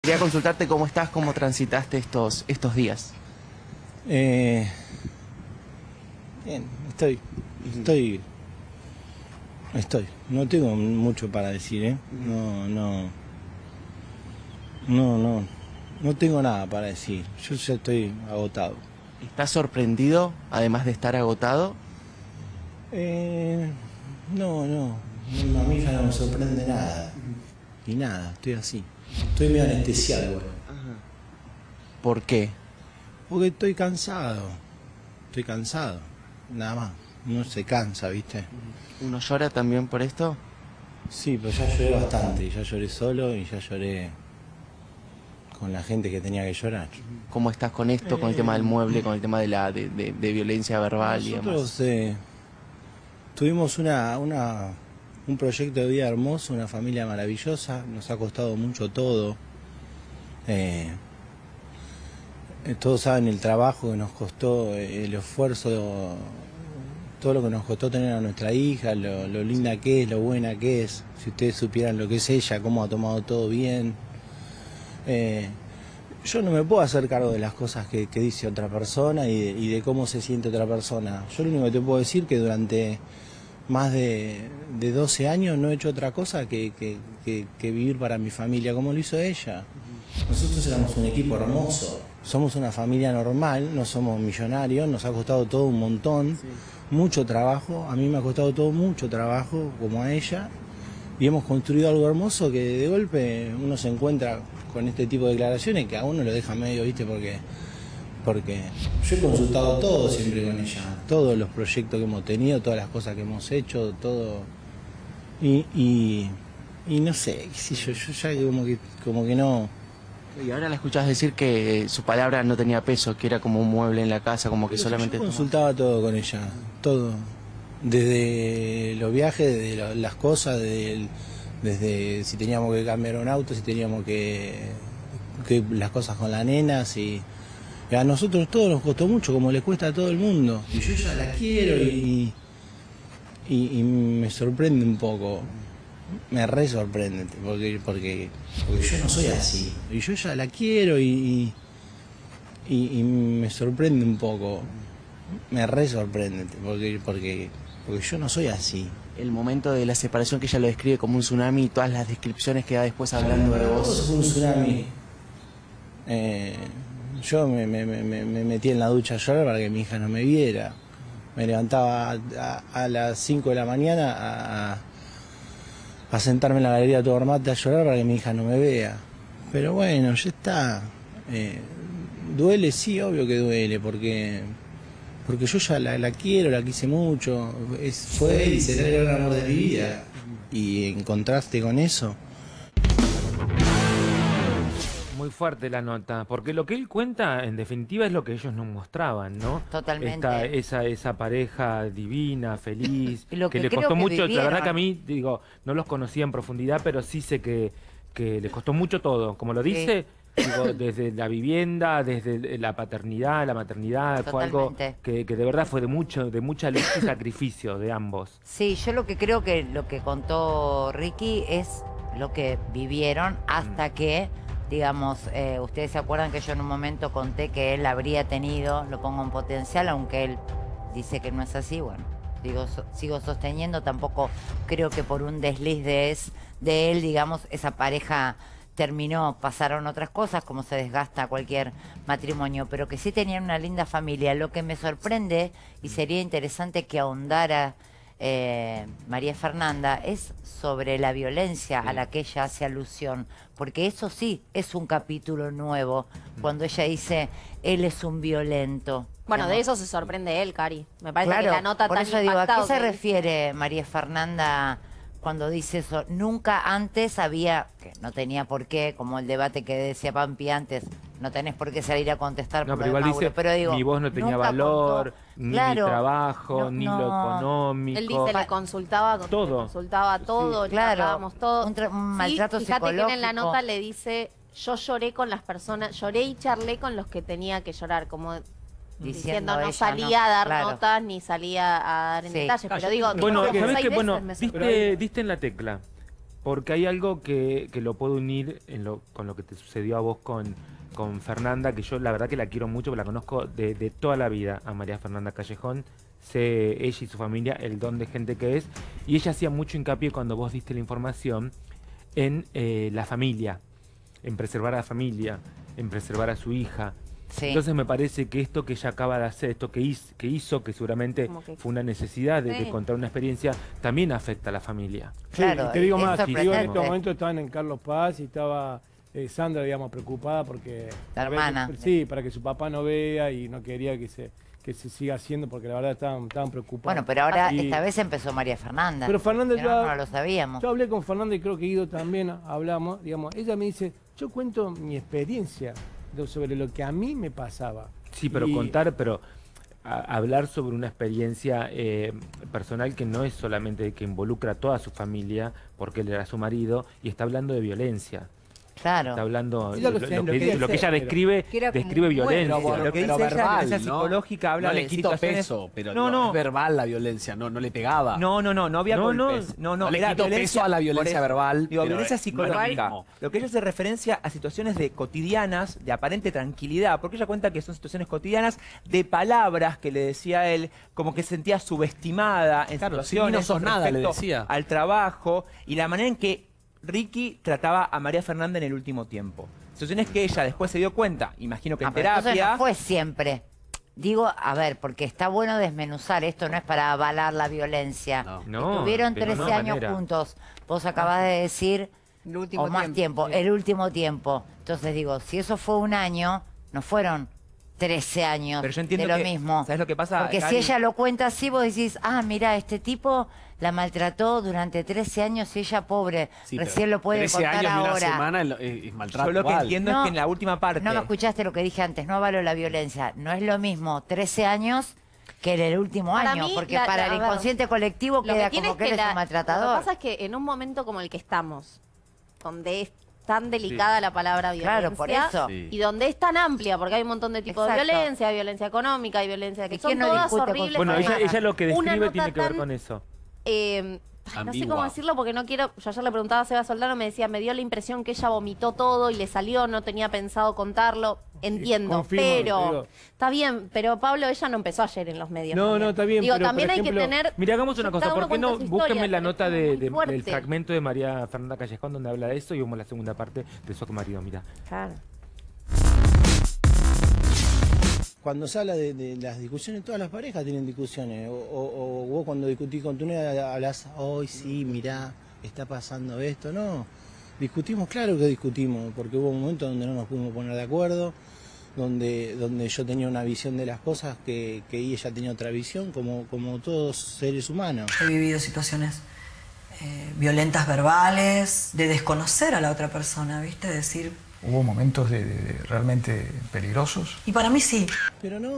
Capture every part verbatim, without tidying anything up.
Quería consultarte cómo estás, cómo transitaste estos, estos días. Eh, bien, estoy, estoy, estoy. No tengo mucho para decir, ¿eh? No, no, no, no, no tengo nada para decir. Yo ya estoy agotado. ¿Estás sorprendido, además de estar agotado? Eh, no, no, a mí ya no me sorprende nada. Y nada, estoy así. Estoy medio anestesiado, güey. ¿Por qué? Porque estoy cansado. Estoy cansado, nada más. Uno se cansa, ¿viste? ¿Uno llora también por esto? Sí, pero ya lloré bastante. Ya lloré solo y ya lloré con la gente que tenía que llorar. ¿Cómo estás con esto, con el tema del mueble, con el tema de la de, de, de violencia verbal y demás? Nosotros eh, tuvimos una, una, un proyecto de vida hermoso, una familia maravillosa. Nos ha costado mucho todo. Eh, eh, todos saben el trabajo que nos costó, eh, el esfuerzo, todo lo que nos costó tener a nuestra hija, lo, lo linda que es, lo buena que es. Si ustedes supieran lo que es ella, cómo ha tomado todo bien. Eh, yo no me puedo hacer cargo de las cosas que, que dice otra persona y de, y de cómo se siente otra persona. Yo lo único que te puedo decir es que durante más de, de doce años no he hecho otra cosa que, que, que, que vivir para mi familia, como lo hizo ella. Nosotros éramos un equipo hermoso, somos una familia normal, no somos millonarios, nos ha costado todo un montón, sí. Mucho trabajo, a mí me ha costado todo mucho trabajo, como a ella, y hemos construido algo hermoso que de golpe uno se encuentra con este tipo de declaraciones que a uno lo deja medio, ¿viste? Porque, porque yo he consultado todo siempre con ella, todos los proyectos que hemos tenido, todas las cosas que hemos hecho, todo, y, y, y no sé, si yo, yo ya como que, como que no... Y ahora la escuchás decir que su palabra no tenía peso, que era como un mueble en la casa, como que Pero solamente... Yo consultaba todo con ella, todo, desde los viajes, desde lo, las cosas, desde, el, desde si teníamos que cambiar un auto, si teníamos que, que las cosas con la nena, si... A nosotros todo nos costó mucho, como le cuesta a todo el mundo. Y yo ya la quiero y, y, y me sorprende un poco. Me re sorprende, porque, porque, porque yo no soy así. Y yo ya la quiero y, y, y me sorprende un poco. Me re sorprende, porque, porque, porque yo no soy así. El momento de la separación que ella lo describe como un tsunami y todas las descripciones que da después hablando de vos. Todo fue un tsunami. Eh, yo me, me, me, me metí en la ducha a llorar para que mi hija no me viera. Me levantaba a, a, a las cinco de la mañana a... a a sentarme en la galería de Tobarmate a llorar para que mi hija no me vea. Pero bueno, ya está. Eh, duele, sí, obvio que duele, porque porque yo ya la, la quiero, la quise mucho. Es, fue y será el gran amor de mi vida. Y en contraste con eso... Muy fuerte la nota, porque lo que él cuenta, en definitiva, es lo que ellos nos mostraban, ¿no? Totalmente. Esta, esa, esa pareja divina, feliz, Lo que que le creo costó que mucho. vivieron. La verdad que a mí, digo, no los conocía en profundidad, pero sí sé que, que les costó mucho todo. Como lo dice, sí. Digo, desde la vivienda, desde la paternidad, la maternidad, Totalmente. fue algo que, que de verdad fue de mucho, de mucha luz y sacrificio de ambos. Sí, yo lo que creo que lo que contó Ricky es lo que vivieron hasta mm. que... Digamos, eh, ustedes se acuerdan que yo en un momento conté que él habría tenido, lo pongo en potencial, aunque él dice que no es así, bueno, digo, so, sigo sosteniendo, tampoco creo que por un desliz de, es, de él, digamos, esa pareja terminó, pasaron otras cosas, como se desgasta cualquier matrimonio, pero que sí tenían una linda familia. Lo que me sorprende, y sería interesante que ahondara Eh, María Fernanda, es sobre la violencia sí. a la que ella hace alusión, porque eso sí es un capítulo nuevo, cuando ella dice, él es un violento. Bueno, de eso se sorprende él, Cari. Me parece claro, que la nota por tan eso digo, ¿a qué se que... refiere María Fernanda cuando dice eso? Nunca antes había, que no tenía por qué, como el debate que decía Pampi antes, no tenés por qué salir a contestar no, por pero igual Mauro, dice, pero digo, mi voz no tenía valor, contó. ni Claro, mi trabajo, no, ni no. lo económico. Él dice, le consultaba todo, le consultaba todo, sí. Claro, todo. un, un maltrato sí, fíjate psicológico. que en la nota le dice, yo lloré con las personas, lloré y charlé con los que tenía que llorar, como diciendo, diciendo no salía no, a dar claro. notas ni salía a dar en sí. detalles, pero digo, bueno, digo, ¿sabés qué? Bueno, me diste, diste en la tecla. porque hay algo que, que lo puedo unir en lo, con lo que te sucedió a vos con, con Fernanda, que yo la verdad que la quiero mucho, porque la conozco de, de toda la vida, a María Fernanda Callejón. Sé ella y su familia el don de gente que es, y ella hacía mucho hincapié cuando vos diste la información en eh, la familia, en preservar a la familia, en preservar a su hija. Sí. Entonces me parece que esto que ella acaba de hacer, esto que hizo, que, hizo, que seguramente que... fue una necesidad de, sí. de contar una experiencia, también afecta a la familia. Claro, sí, te digo más, te digo, en este momento estaban en Carlos Paz y estaba eh, Sandra, digamos, preocupada porque... La hermana. Que, sí, para que su papá no vea y no quería que se... que se siga haciendo, porque la verdad estaban, estaban preocupados. Bueno, pero ahora y... esta vez empezó María Fernanda. Pero Fernanda pero yo, no lo sabíamos. Yo hablé con Fernanda y creo que Guido también hablamos, digamos, ella me dice, yo cuento mi experiencia de, sobre lo que a mí me pasaba. Sí, pero y... contar, pero a, hablar sobre una experiencia eh, personal que no es solamente que involucra a toda su familia, porque él era su marido, y está hablando de violencia. Claro. Está hablando sí, lo, lo, lo, que, lo, que, lo que ella describe, describe violencia. Pero, lo que dice verbal, ella, violencia ¿no? psicológica, habla no de le quito situaciones... peso, pero no, no, no. es verbal la violencia, no, no le pegaba. No, no, no, no había no, golpes. No, no, no, no le era quito violencia, peso a la violencia eso, verbal. Digo, violencia es, psicológica. No lo que ella hace referencia a situaciones de cotidianas, de aparente tranquilidad, porque ella cuenta que son situaciones cotidianas de palabras que le decía él, como que se sentía subestimada en claro, situaciones no sos con nada, le respecto decía. al trabajo y la manera en que Ricky trataba a María Fernanda en el último tiempo. Situaciones que ella después se dio cuenta, imagino que ah, en terapia... No fue siempre. Digo, a ver, porque está bueno desmenuzar, esto no es para avalar la violencia. No, no Estuvieron trece no años manera. juntos, vos acabás de decir, el último o más tiempo, tiempo, sí. el último tiempo. Entonces digo, si eso fue un año, no fueron trece años Pero yo entiendo de lo que, mismo. ¿sabes lo que pasa, Porque Cari? si ella lo cuenta así, vos decís, ah, mira, este tipo la maltrató durante trece años y ella, pobre, sí, recién lo puede contar años ahora. Y una semana es, es maltrato. Yo lo que igual. entiendo no, es que en la última parte... No me escuchaste lo que dije antes, no avalo la violencia. No es lo mismo trece años que en el último para año, mí, porque la, para la, el inconsciente colectivo lo queda que como que, que él es la, un maltratador. Lo que pasa es que en un momento como el que estamos, donde es tan delicada sí. la palabra violencia, claro, por eso. Sí. y donde es tan amplia, porque hay un montón de tipos Exacto. de violencia, hay violencia económica, hay violencia que son no todas horribles. Bueno, ella, ella lo que describe tiene que ver tan, con eso. Eh, no sé cómo decirlo porque no quiero... Yo ayer le preguntaba a Seba Soldano, me decía, me dio la impresión que ella vomitó todo y le salió, no tenía pensado contarlo. Entiendo, Confirmo, pero... Está bien, pero Pablo, ella no empezó ayer en los medios. No, también. no, está bien, Digo, pero, también por hay ejemplo, que tener... Mira, hagamos una cosa, ¿por qué no? Búsquenme la nota de, de, del fragmento de María Fernanda Callejón donde habla de eso y vamos a la segunda parte de su marido, mira. Claro. Cuando se habla de, de las discusiones, todas las parejas tienen discusiones. O, o, o vos cuando discutís con tu novia hablas, hoy sí, mirá, está pasando esto. No, discutimos, claro que discutimos, porque hubo un momento donde no nos pudimos poner de acuerdo, donde, donde yo tenía una visión de las cosas que, que ella tenía otra visión, como, como todos seres humanos. He vivido situaciones eh, violentas verbales, de desconocer a la otra persona, ¿viste? Decir... ¿Hubo momentos de, de, de realmente peligrosos? Y para mí sí. Pero no,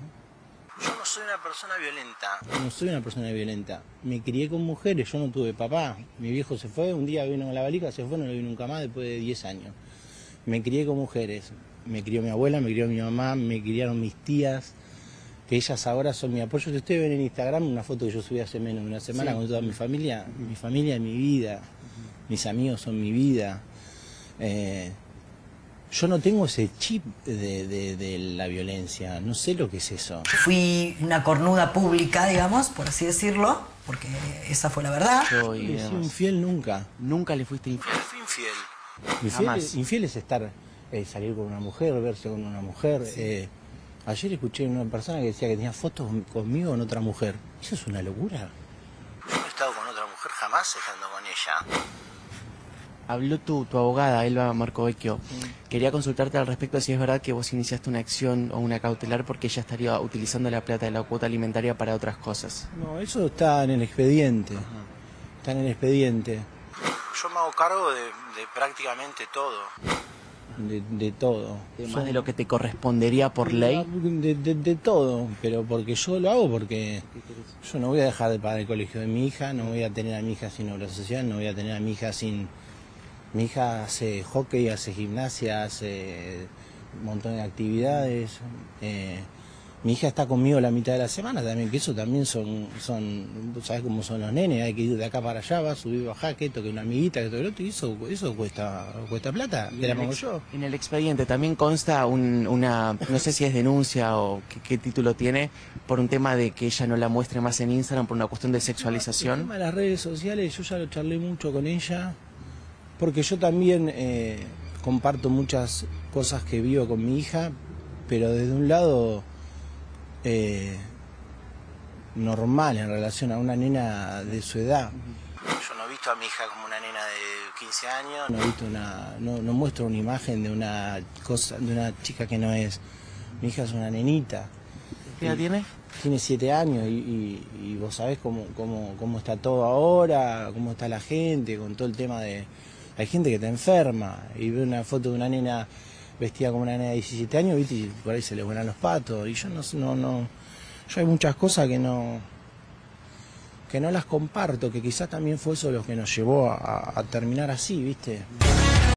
yo no soy una persona violenta. No soy una persona violenta. Me crié con mujeres, yo no tuve papá. Mi viejo se fue, un día vino con la valija, se fue, no lo vi nunca más después de diez años. Me crié con mujeres. Me crió mi abuela, me crió mi mamá, me criaron mis tías, que ellas ahora son mi apoyo. Si ustedes ven en Instagram una foto que yo subí hace menos de una semana sí. con toda mi familia, mi familia es mi vida, mis amigos son mi vida. Eh, Yo no tengo ese chip de, de, de la violencia, no sé lo que es eso. Fui una cornuda pública, digamos, por así decirlo, porque esa fue la verdad. Yo he sido infiel nunca. Nunca le fuiste infiel. Fui infiel. Infiel, infiel es estar, eh, salir con una mujer, verse con una mujer. Sí. Eh, ayer escuché a una persona que decía que tenía fotos conmigo con otra mujer. ¿Eso es una locura? Yo no he estado con otra mujer jamás estando con ella. Habló tu, tu abogada, Elba Marcovecchio. Sí. Quería consultarte al respecto si es verdad que vos iniciaste una acción o una cautelar porque ella estaría utilizando la plata de la cuota alimentaria para otras cosas. No, eso está en el expediente. Ajá. Está en el expediente. Yo me hago cargo de, de prácticamente todo. De, de todo. Más Son, de lo que te correspondería por ley. De, de, de todo, pero porque yo lo hago porque yo no voy a dejar de pagar el colegio de mi hija, no voy a tener a mi hija sin obra social, no voy a tener a mi hija sin... Mi hija hace hockey, hace gimnasia, hace un montón de actividades. Eh, Mi hija está conmigo la mitad de la semana también, que eso también son, son ¿sabes cómo son los nenes? Hay que ir de acá para allá, va a subir, bajar, que esto, que una amiguita, que todo el otro, y eso, eso cuesta, cuesta plata, que la pongo yo. En el expediente también consta un, una, no sé si es denuncia o qué, qué título tiene, por un tema de que ella no la muestre más en Instagram por una cuestión de sexualización. El tema de las redes sociales, yo ya lo charlé mucho con ella, porque yo también eh, comparto muchas cosas que vivo con mi hija, pero desde un lado eh, normal en relación a una nena de su edad. Yo no he visto a mi hija como una nena de quince años, no he visto una, no, no muestro una imagen de una cosa, de una chica que no es. Mi hija es una nenita. ¿Qué edad tiene? Tiene siete años y, y, y vos sabés cómo, cómo, cómo está todo ahora, cómo está la gente, con todo el tema de... Hay gente que te enferma y ve una foto de una nena vestida como una nena de diecisiete años, ¿viste? Y por ahí se le vuelan los patos. Y yo no, no, no... Yo hay muchas cosas que no... que no las comparto, que quizás también fue eso lo que nos llevó a, a terminar así, ¿viste?